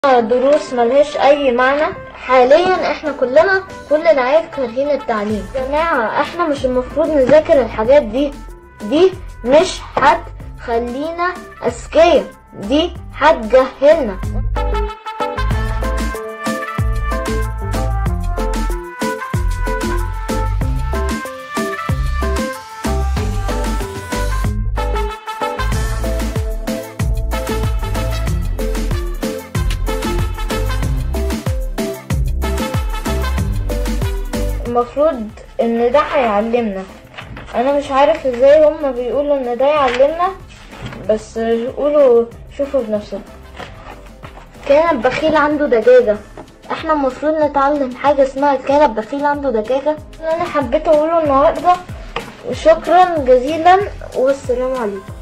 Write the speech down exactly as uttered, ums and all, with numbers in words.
دروس ملهاش اي معنى. حاليا احنا كلنا كل العيال كارهين التعليم. يا جماعة احنا مش المفروض نذاكر الحاجات دي، دي مش هتخلينا اذكياء، دي هتجهلنا. المفروض ان ده هيعلمنا. انا مش عارف ازاي هما بيقولوا ان ده يعلمنا، بس قولوا شوفوا بنفسكم. كان البخيل عنده دجاجة، احنا المفروض نتعلم حاجة اسمها كان البخيل عنده دجاجة. انا حبيت اقوله النهاردة، وشكرا جزيلا والسلام عليكم.